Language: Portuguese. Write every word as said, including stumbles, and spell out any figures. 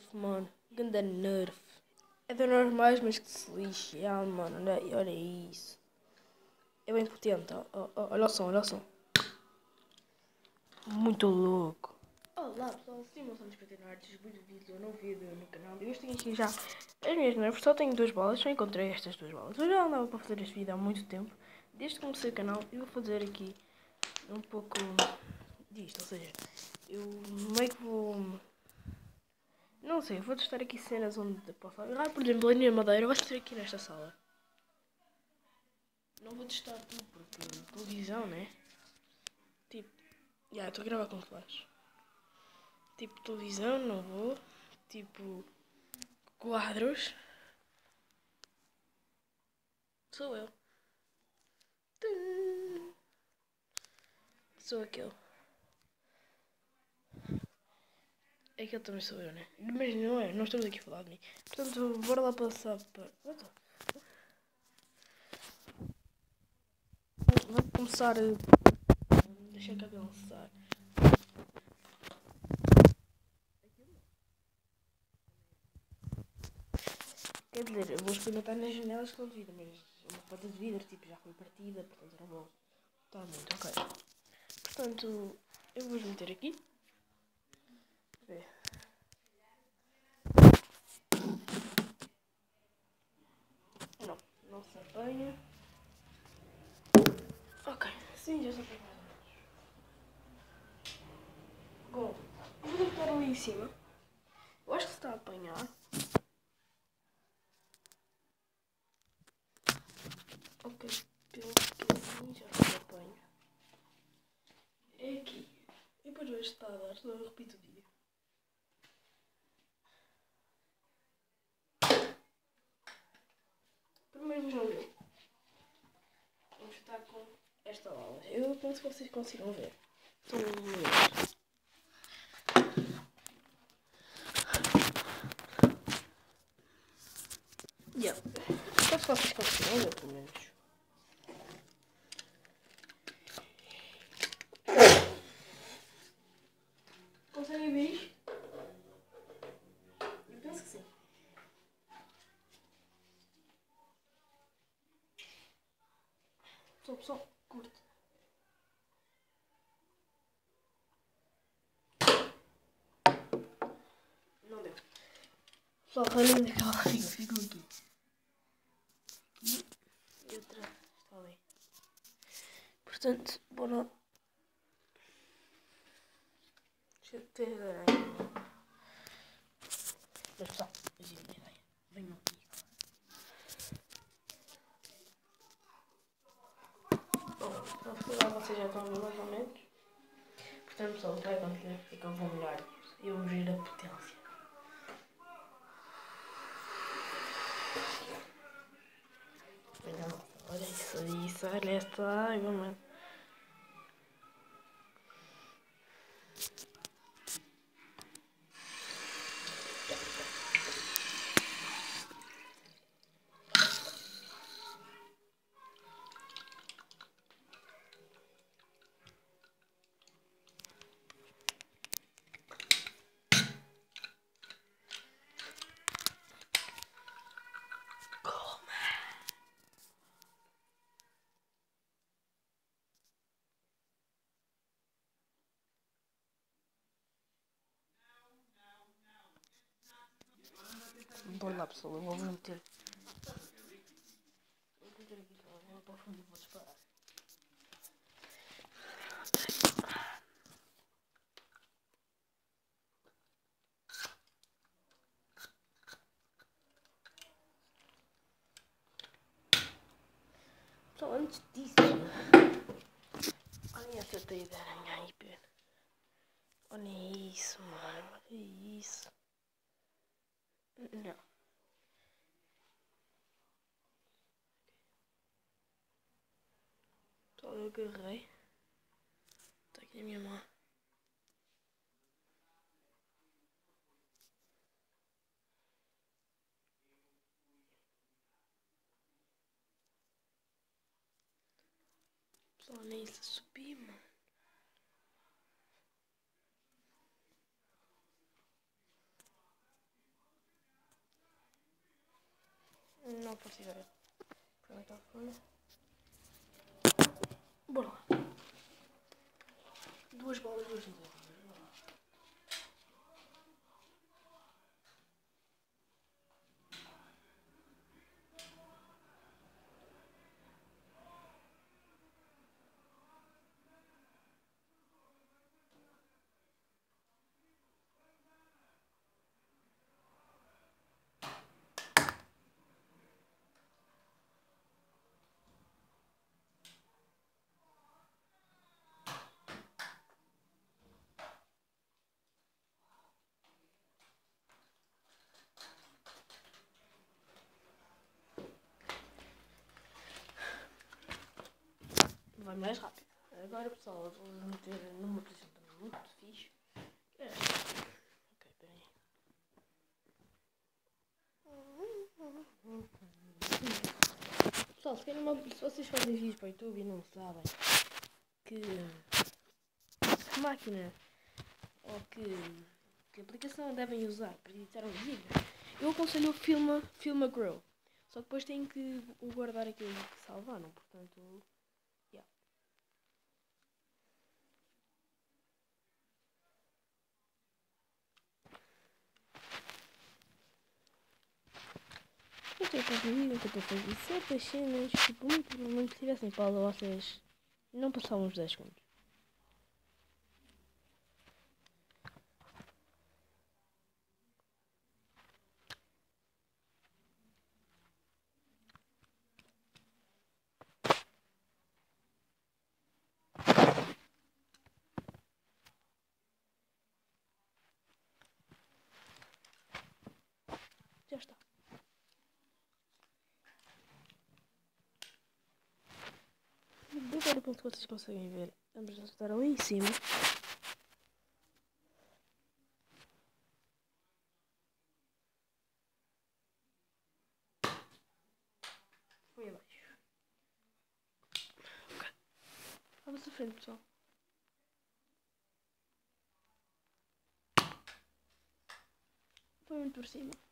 mano. Ganda Nerf. É da normais, mas que se lixe. Ah, mano, olha, olha isso. É bem potente. Ó, ó, ó, olha o som, olha o som. Muito louco. Olá pessoal, sim, eu sou o Santos Artes, vídeo, um novo vídeo no canal. E hoje tenho aqui já as minhas Nerfs. Só tenho duas balas, só encontrei estas duas balas. Eu já andava para fazer este vídeo há muito tempo. Desde que comecei o canal, eu vou fazer aqui um pouco disto. Ou seja, eu meio que vou... Não sei, vou testar aqui cenas onde posso agarrar. Por exemplo, a minha madeira vai ser aqui nesta sala. Não vou testar tudo porque televisão, né? Tipo, já, yeah, estou a gravar com flash. Tipo, televisão, não vou. Tipo, quadros. Sou eu. Sou aquele. Aquele também sou eu, né? Mas não é, não estamos aqui a falar de mim. Portanto, bora lá passar para... Vamos começar... Deixa cá pensar. Quer dizer, eu vou experimentar nas janelas com vidro, mas uma porta de vidro, tipo, já foi partida, portanto não vou estar muito, ok. Portanto, eu vou meter aqui. Vê. Não, não se apanha. Ok, sim, já se apanha. Bom, eu vou botar ali em cima. Eu acho que se está a apanhar. Ok, pelo que assim já se apanha. É aqui. E depois vejo se está a dar, senão eu repito o vídeo. Primeiro já viu. Vamos estar com esta aula. Eu penso que vocês consigam ver. Estou a ver. Yeah. Só se vocês conseguirem ver, pelo menos. Conseguem ver isto? Eu penso que sim. Só pessoal, curte. Não deu. Pessoal, olhem daquela barriga, ficou aqui. Aqui. E outra está ali. Portanto, bora. Deixa eu ter aranha. Mas pessoal, hoje é a minha ideia. Venham aqui. Bom, afinal vocês já estão a ver mais ou menos. Portanto, pessoal, vai acontecer é que eu vou melhorar. Eu vou ver a potência. Olha isso, isso, olha esta água, mano. Bora lá, pessoal, eu vou meter. Vou meter aqui para o fundo e vou disparar. Pessoal, antes disso, olhem essa teia de aranha aí, pera. Olhem isso, mano, olha isso. Não. Pessoal, eu agarrei. Está aqui a minha mão. Pessoal, nem isso subir, mano. Não faço ideia. Pronto, foi. Bora lá. Duas bolas, duas medidas. Vai mais rápido. Agora, pessoal, eu vou meter numa posição também muito fixe. É. Ok, peraí. Pessoal, se, querem uma, se vocês fazem vídeos para o YouTube e não sabem que, que máquina ou que, que aplicação devem usar para editar um vídeo, eu aconselho o Filma, Filma Grow. Só que depois têm que guardar aquilo que salvaram, portanto... Yeah. Eu estou a fazer vídeo, que eu estou a fazer certas cenas, tipo, muito provavelmente se tivessem pausa vocês não passavam uns dez segundos. Já está. Agora, ponto que vocês conseguem ver, vamos estar ali em cima. Foi abaixo. Ok. Vamos à frente, pessoal. Foi muito por cima.